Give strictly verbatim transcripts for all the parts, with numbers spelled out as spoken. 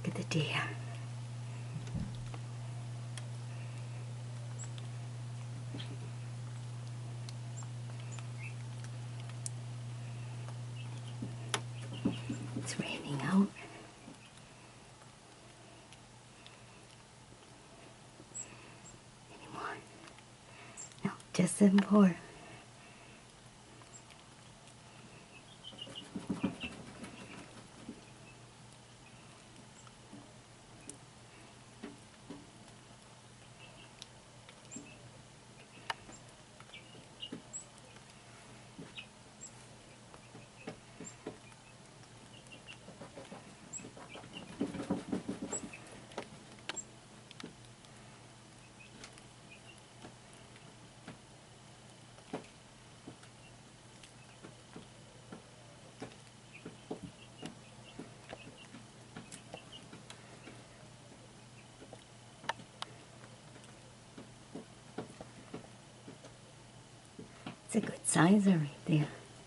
Look at the deer. It's raining out. Any more? No, just them four. It's a good sizer right there.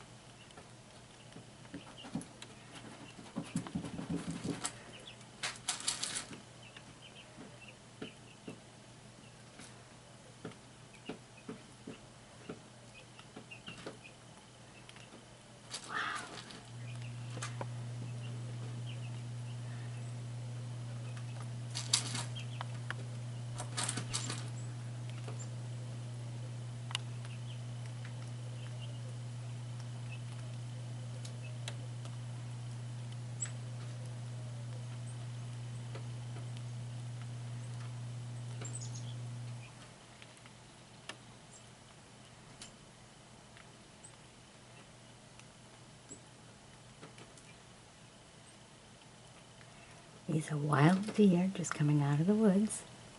These are wild deer just coming out of the woods.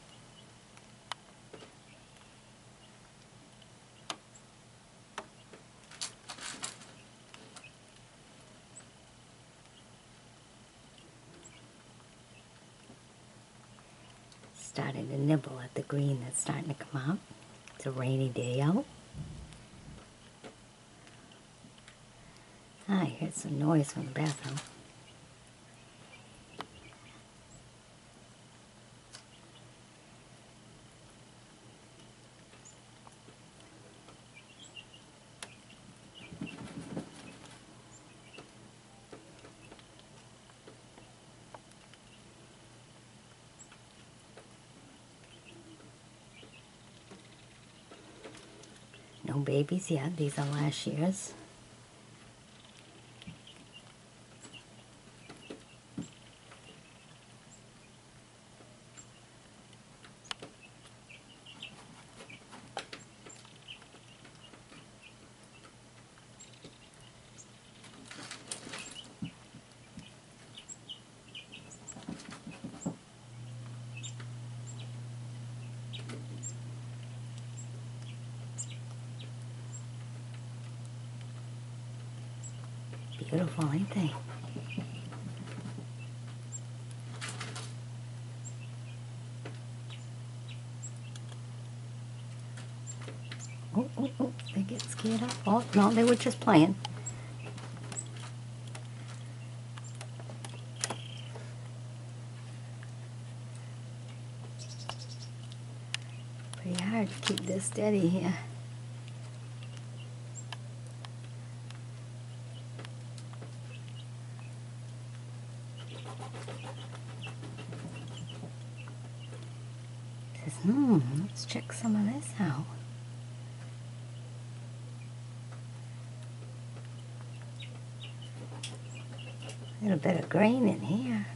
Starting to nibble at the green that's starting to come up. It's a rainy day out. Ah, I heard some noise from the bathroom. No babies yet. These are last year's. Beautiful, ain't they? Oh, oh, oh, they get scared up. Oh, no, they were just playing. Pretty hard to keep this steady here. Says, hmm, let's check some of this out. A little bit of grain in here.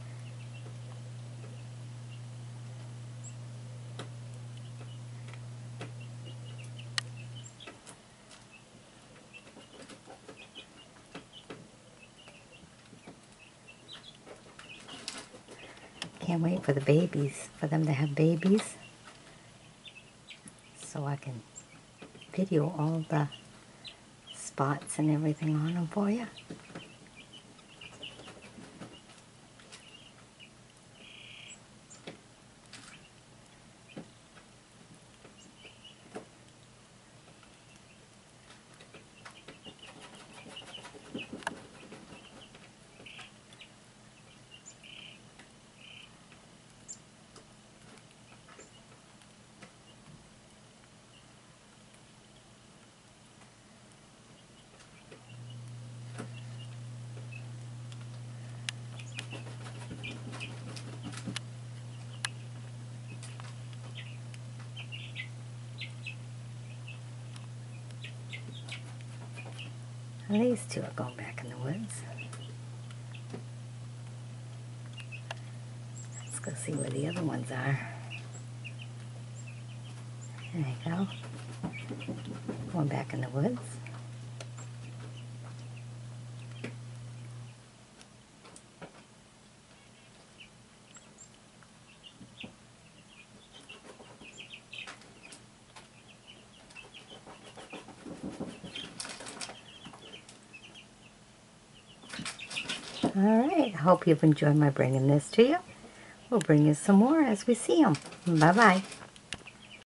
Can't wait for the babies, for them to have babies, so I can video all the spots and everything on them for you. Well, these two are going back in the woods. Let's go see where the other ones are. There you go. Going back in the woods. Alright, I hope you've enjoyed my bringing this to you. We'll bring you some more as we see them. Bye-bye.